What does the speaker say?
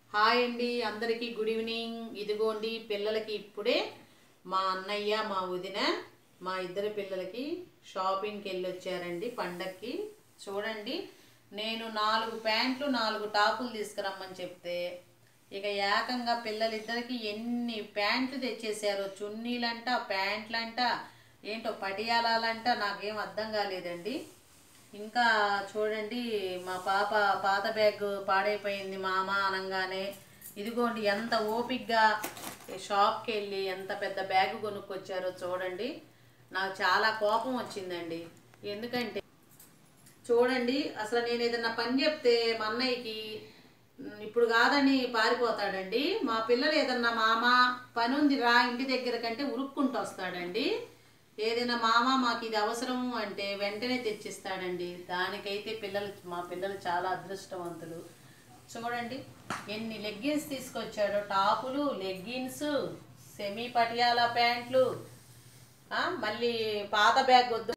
Hi అండి అందరికీ good evening. ఇదిగోండి పిల్లలకి ఇప్పుడే మా అన్నయ్య మా వదిన మా ఇద్దరు పిల్లలకి షాపింగ్కి వెళ్ళి వచ్చారండి పండక్కి. చూడండి, నేను 4 ప్యాంట్లు 4 టాపులు తీసుకురమ్మని చెప్తే ఇక ఏకంగా పిల్లలిద్దరికి ఎన్ని ప్యాంట్లు తెచ్చేసారో. చున్నీలంట, ప్యాంట్లంట, ఏంటో పటియాలంట, నాకేం అర్థం కాలేదండి. ఇంకా చూడండి, మా పాప పాత బ్యాగ్ పాడైపోయింది మామ అనగానే ఇదిగోండి ఎంత ఓపిక్గా షాప్కి వెళ్ళి ఎంత పెద్ద బ్యాగ్ కొనుక్కొచ్చారో చూడండి. నాకు చాలా కోపం వచ్చిందండి. ఎందుకంటే చూడండి, అసలు నేను ఏదన్నా పని చెప్తే మా అన్నయ్యకి ఇప్పుడు కాదని పారిపోతాడండి. మా పిల్లలు ఏదన్నా మామ పని ఉంది రా ఇంటి దగ్గర కంటే ఉరుక్కుంటూ వస్తాడండి. ఏదైనా మామ మాకు ఇది అవసరము అంటే వెంటనే తెచ్చిస్తాడండి. దానికైతే మా పిల్లలు చాలా అదృష్టవంతులు. చూడండి ఎన్ని లెగ్గిన్స్ తీసుకొచ్చాడో, టాపులు, లెగ్గిన్స్, సెమీ పటియాలా ప్యాంట్లు, మళ్ళీ పాత బ్యాగ్ వద్దు